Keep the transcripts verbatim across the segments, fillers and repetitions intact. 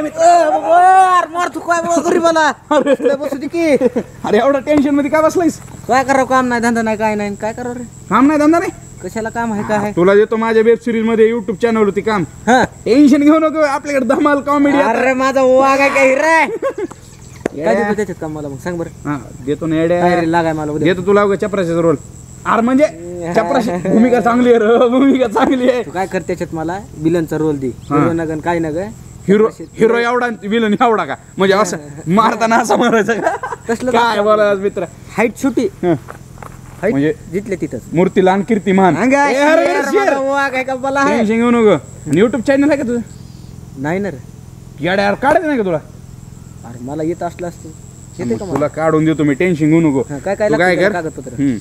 मारतो काय गरीबाला बसू दे की. अरे एवढा टेन्शन मध्ये काय बसलायस? काय करावं, काम नाही धंदा नाही काय नाही, काय करावं रे? काम नाही धंदा नाही, कशाला काम आहे काय? तुला देतो माझ्या वेब सिरीज मध्ये युट्यूब चॅनल होती काम. टेन्शन घेऊ नको, आपल्याकडे धमाल कॉमेडी. अरे माझा वाघ आहे काय रे? काय देतो त्याच्यात काम मला, मग सांग बरं. हा देतो ना येड्या, काय रे लागाय मला उद्या. देतो तुला चपराशाचा रोल. अरे म्हणजे चपराशी भूमिका चांगली आहे रे, भूमिका चांगली आहे. तू काय कर त्याच्यात, मला विलनचा रोल दे. हिरो नगन काय नग, हिरो हिरो एवढा विलन एवढा का, म्हणजे असं मारताना असं मारायचं का? कसलं काय बोला मित्र, हाईट छोटी म्हणजे जिथले तिथंच मूर्ती लहान कीर्तिमान. वाघ आहे का मला? टेन्शन घेऊ नको. युट्यूब चॅनल आहे का तुझं? नाही ना रे. येड्या यार काढायचं नाही का तुला? अरे मला येत असलं असतं, येते का मला? तुला काढून देतो मी, टेन्शन घेऊ नको. काय काय तू काय लागतं कर, कागदपत्र?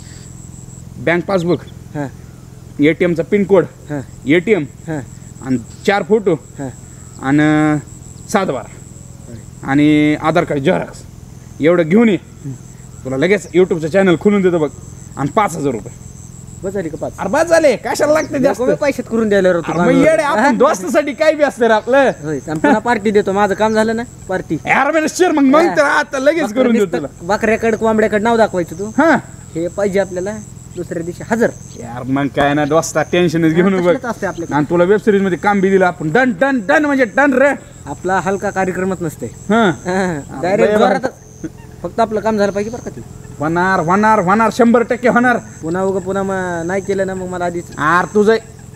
बँक पासबुक, हा एटीएम चा पिन कोड, हा एटीएम हा आणि चार फोटो हा आणि सात बारा आणि आधार कार्ड झेरॉक्स एवढं घेऊन ये. तुला लगेच युट्यूबचं चॅनल खोलून देतो बघ. आणि पाच हजार रुपये बस झाली का पाच? अरे बस झाले, कशाला लागते जास्त पैशात करून द्यायला अरे मग येडे, आपण दोस्तासाठी काय बी असतं रे आपलं. पुन्हा पार्टी देतो, माझं काम झालं ना पार्टी. यार मी शेअर मग मग तर आता लगेच करून देतो तुला. बकऱ्याकडे कोंबड्याकडे नाव दाखवायचं तू. हा हे पाहिजे आपल्याला, दुसऱ्या दिवशी हजर. यार मग काय ना दोस्ता, टेन्शनच घेऊन बघ. असते आपल्याकडे. आणि तुला वेब सिरीज मध्ये काम बी दिलं आपण, डन डन डन म्हणजे डन रे. आपला हलका कार्यक्रमच नसते, हा डायरेक्ट जोरातच. फक्त आपलं काम झालं पाहिजे बरं का ते. होणार होणार होणार शंभर टक्के होणार. पुन्हा उगा पुन्हा मग नाही केलं ना, मग मला आधीच आर तुझं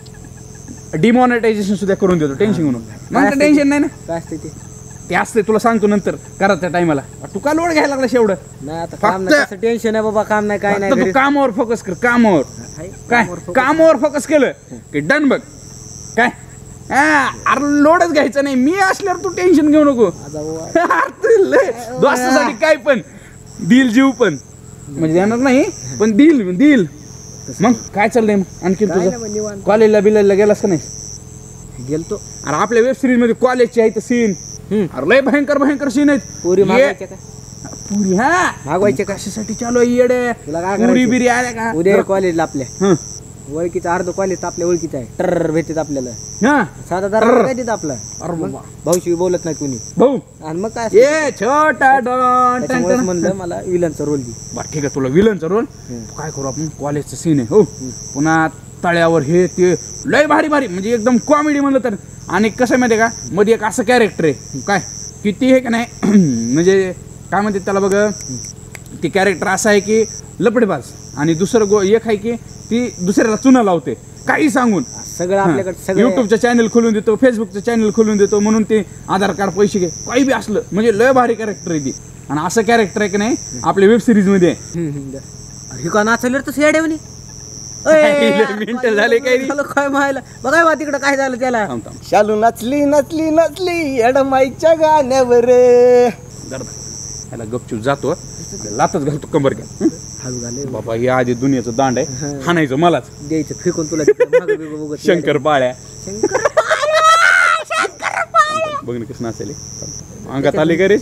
डिमॉनिटायझेशन सुद्धा करून देतो, टेन्शन घेऊन. मग टेन्शन नाही ना, काय असते ते ते असते तुला सांगतो नंतर करा त्या टायमाला. तू का लोड घ्यायला लागला एवढं? नाही. आता काम नाही, टेन्शन आहे बाबा, काम नाही काय नाही. तू कामावर फोकस कर, कामावर. काय कामावर फोकस केलं की डन बघ. काय अरे लोडच घ्यायचं नाही, मी असल्यावर तू टेन्शन घेऊ नको. दोस्तासाठी काय पण दिल, जीव पण म्हणजे देणार नाही पण दिल दिल. मग काय चाललंय मग आणखी तुझं? कॉलेजला बिलेजला गेलास का नाही? गेलतो. अरे आपल्या वेब सिरीज मध्ये कॉलेजचे आहेत सीन, अरे लय भयंकर भयंकर सीन आहेत. पुरी मागवायच्या का? पुरी हा मागवायच्या कशासाठी चालू आहे येडे? तुला काय पुरी बिरी आल्या का? उद्या कॉलेजला आपल्या हं. ओळखीचं अर्ध कॉलेज आपल्या ओळखीचं आहे. टर भेटत आपल्याला हा साधा दर काय देत आपला. अरे बाबा भाऊशी बोलत नाही कुणी भाऊ. आणि मग काय ए छोटा डॉन त्याच्यामुळेच म्हणलं मला विलनचा रोल दे. बरं ठीक आहे, तुला विलनचा रोल काय करू आपण? कॉलेजचं सीन आहे हो, पुन्हा तळ्यावर हे ते लय भारी भारी म्हणजे एकदम कॉमेडी म्हणलं तर. आणि कसं माहिती आहे का, मध्ये एक असं कॅरेक्टर आहे काय किती हे का नाही म्हणजे काय म्हणते त्याला बघ, ती कॅरेक्टर असं आहे की लपडेबाज, आणि दुसरं गो एक आहे की ती दुसऱ्याला चुना लावते काही सांगून. सगळं आपल्याकडे सगळं युट्यूबचं चॅनल खोलून देतो, फेसबुकचं चॅनल खोलून देतो, म्हणून ते आधार कार्ड पैसे घे काही बी असलं म्हणजे लय भारी कॅरेक्टर आहे ती. आणि असं कॅरेक्टर आहे की नाही आपल्या वेब सिरीज मध्ये. हे का नाचले तसं येड्यावनी मिनिट झाले काही काय मायला बघाय बा तिकडं काय झालं त्याला. शालू नचली नचली नचली एडमाईच्या गाण्यावर. याला गपचूप जातो, लातच घालतो कंबर घ्या. हळू झाले बाबा हे आधी दुनियाचं दांड आहे, हाणायचं मलाच द्यायचं फेकून तुला. शंकर पाळ्या बघ ना कसं नाचायले, अंगात आले का रे?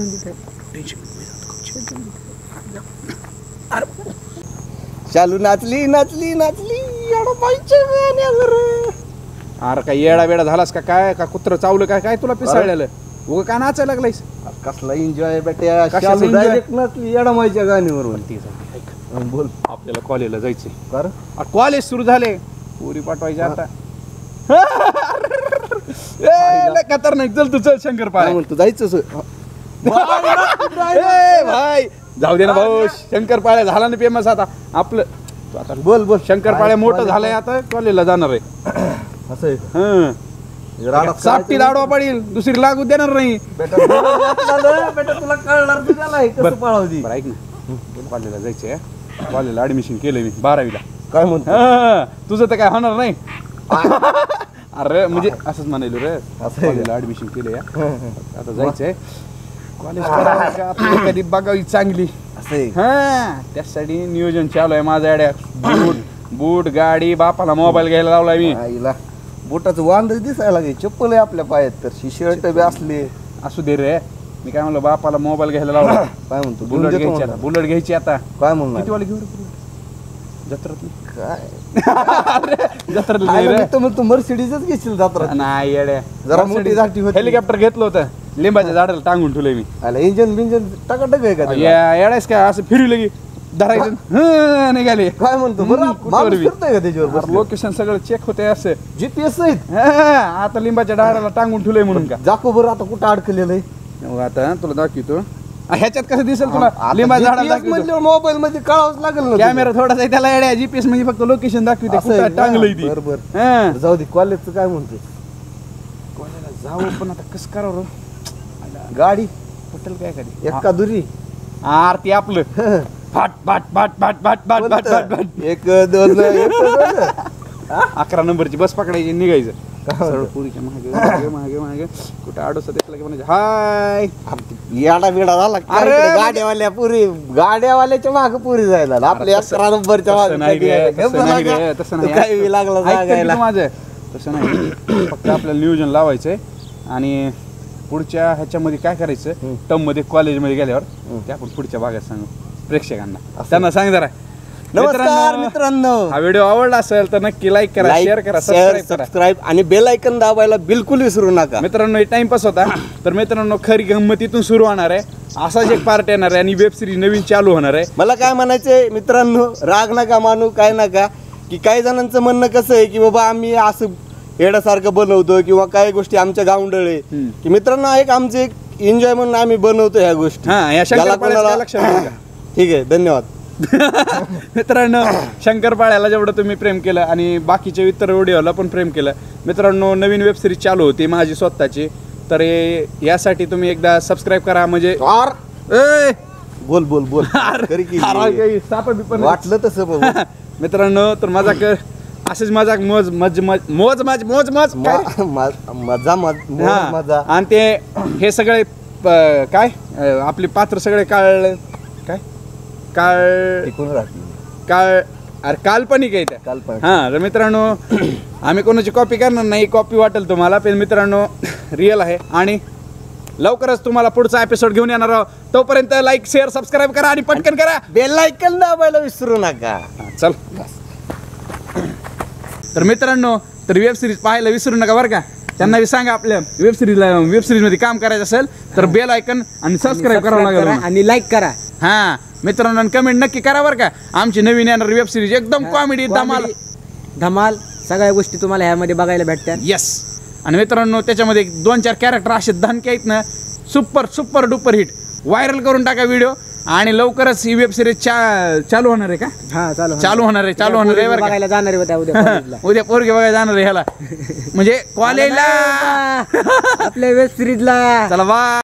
शालू नाचली नाचली नाचली एडमाईच्या गाण्यावर. अरे काय येडा वेडा झालास का काय? का कुत्र चावलं काय? काय तुला पिसाळलेलं उगा काय नाचायला लागलायस? कसला एन्जॉय बेट्या, कशाचा शालू enjoy? डायरेक्ट नाचली एडमाईच्या गाण्यावर. बोल, आपल्याला कॉलेजला जायचंय. कर कॉलेज सुरू झाले, पुरी पाठवायची आता. ए, लय खतरनाक. चल तू चल शंकर काय पाळ्या. म्हणतो जायचं? ए भाई जाऊ दे ना भाऊ, शंकर पाळ्या झाला ना फेमस आता आपलं. तू आता बोल बोल. शंकर पाळ्या मोठं झालंय आता, कॉलेजला जाणार आहे. असं आहे. हं. सापटी लाडवा पडेल, दुसरी लागू देणार नाही. बेटा तुला कळणार बी झालाय कसं पळावती. बरं ऐक ना, कॉलेजला जायचंय. कॉलेजला ऍडमिशन केलंय मी बारावीला. काय म्हणतो? हं, तुझं तर काय होणार नाही. अरे म्हणजे असंच म्हणायलो रे, कॉलेजला ऍडमिशन केलंय. आता जायचंय कॉलेज करायचं, आपली एखादी बघावी चांगली. असं आहे. हा त्यासाठी नियोजन चालू आहे माझं. अड्या बूट बूट गाडी, बापाला मोबाईल घ्यायला लावलाय मी. आईला बोटाचं वांद दिसायला लागेल. चप्पल आहे आपल्या पायात तर, शर्ट बी असले. असू दे रे, मी काय म्हणलो बापाला मोबाईल घ्यायला लावला. काय म्हणतो? बुलेट घ्यायची आता, बुलेट घ्यायची आता. काय म्हणणार? किती वाली घेऊ रे? जत्रात काय जत्रात आयला मी तर म्हणतो मर्सिडीजच घेशील जात्रा नाही येड्या जरा मोठी झाटी होती. हेलिकॉप्टर घेतलं होतं लिंबाच्या झाडाला टांगून ठेवलंय मी आला इंजन बिंजन टकाटक आहे का त्याला? या- येडायस का असं फिरलं की धरायचं हं, निघाले काय म्हणतो बरं हम्म, माणूस कुठवर बी. फिरतोय का त्याच्यावर लोकेशन सगळं चेक होते असं जीपीएस आहेत हं, आता लिंबाच्या झाडाला टांगून ठेवलंय म्हणून का जाको बरं आता कुठं अडकलेलं आहे हो, आता तुला दाखवतो आ, ह्याच्यात कसं दिसेल तुला लिंबाच्या झाडाला दाखवतो म्हणल्यावर मोबाईल मध्ये कळावंच लागेल ना कॅमेरा थोडासा आहे, त्याला येड्या जीपीएस म्हणजे फक्त लोकेशन दाखवते असं आहे कुठं का? टांगलंय ती बरं, बरं. हं. जाऊ दे कॉलेजचं काय म्हणतो कोणाला जाऊ पण आता कसं करावं गाडी पटेल काय कधी एका दुरी आरती आपलं फाट फाट फाट फाट फाट फाट फाट फाट फाट एक दोन एक दोन अकरा नंबरची बस पकडायची आणि निघायचं सरळ पुरीच्या मागे मागे मागे मागे कुठं आडोसा दिसला की म्हणायचं हाय याडा बिडा झाला काय अरे, इकडे गाड्यावाल्या पुरी गाड्यावाल्याच्या मागे पुरी जायला आपल्या तसं- अकरा नंबरच्या तसं मागे नाही कधी रे, यायला. तसं गप्प नाही नका. रे, तसं तू नाही. काय बी लागला ऐक तर जागायला. किती माझं तसं नाही फक्त आपल्याला नियोजन लावायचंय आणि पुढच्या ह्याच्यामध्ये काय करायचं टर्म मध्ये कॉलेजमध्ये गेल्यावर ते आपण पुढच्या भागात सांगू प्रेक्षकांना त्यांना सांग जरा नमस्कार मित्रांनो हा व्हिडिओ आवडला असेल तर नक्की लाईक करा शेअर करा सबस्क्राईब करा सबस्क्राईब आणि बेल ऐकन दाबायला बिलकुल विसरू नका मित्रांनो हे टाइमपास होता तर मित्रांनो खरी गंमत इथून सुरू होणार आहे असाच एक पार्ट येणार आहे आणि वेब सिरीज नवीन चालू होणार आहे मला काय म्हणायचंय मित्रांनो राग नका मानू काय नका की काही जणांचं म्हणणं कसं आहे की बाबा आम्ही असं येण्यासारखं बनवतो किंवा काही गोष्टी आमच्या गावंडळ आहे हम्म. की मित्रांनो एक आमचे एक एन्जॉय म्हणून आम्ही बनवतो ह्या गोष्टी हा या ज्याला शंकरपाळ्याचं काय कोणाला- लक्षात आलं का? ठीक आहे धन्यवाद मित्रांनो शंकरपाळ्याला जेवढं तुम्ही प्रेम केलं आणि बाकीच्या इतर व्हिडिओला पण प्रेम केलं मित्रांनो नवीन वेब सिरीज चालू होती माझी स्वतःची तर हे- यासाठी तुम्ही एकदा सबस्क्राईब करा म्हणजे और ए! बोल बोल बोल कर की. अरे, काही सापं बिपं नाही. वाटलं तसं बाबा. मित्रांनो तर माझा कर असेच माझा मोज मज मज मोज मज मोज मज काय रे? मा- मा- मजा मज- हा. मजा आणि ते हे सगळे प- काय अं, आपले पात्र सगळे काळ काय काळ टिकून राहतील काळ अरे काल्पनिक आहे त्या काल्पनिक. हा तर मित्रांनो आम्ही कोणाची कॉपी करणार नाही कॉपी वाटेल तुम्हाला पण मित्रांनो रिअल आहे आणि लवकरच तुम्हाला पुढचा एपिसोड घेऊन येणार आहोत तोपर्यंत लाईक शेअर सबस्क्राईब करा आणि पटकन करा बेल ऐकन दाबायला विसरू नका हा, चल तर मित्रांनो तर वेब सिरीज पाहायला विसरू नका बरं का त्यांना बी सांगा आपल्या वेब सिरीजला वेब सिरीज मध्ये काम करायचं असेल तर बेल आयकन आणि सबस्क्राईब करावं लागेल करा आणि लाईक करा हा मित्रांनो कमेंट नक्की करा बरं का आमची नवीन येणार वेब सिरीज एकदम कॉमेडी धमाल Comedy, धमाल सगळ्या गोष्टी तुम्हाला ह्यामध्ये बघायला भेटतात येस आणि मित्रांनो त्याच्यामध्ये एक दोन चार कॅरेक्टर असे धनके आहेत ना super super duper hit viral करून टाका व्हिडिओ आणि लवकरच ही वेब सिरीज चा चालू होणार आहे का हा चालू चालू होणार आहे चालू होणार आहे बरं का बघायला जाणार आहे उद्या उद्या कॉलेजला. उद्या पोरगे बघायला जाणार आहे ह्याला म्हणजे कॉलेजला आपल्या वेब सिरीजला चला बा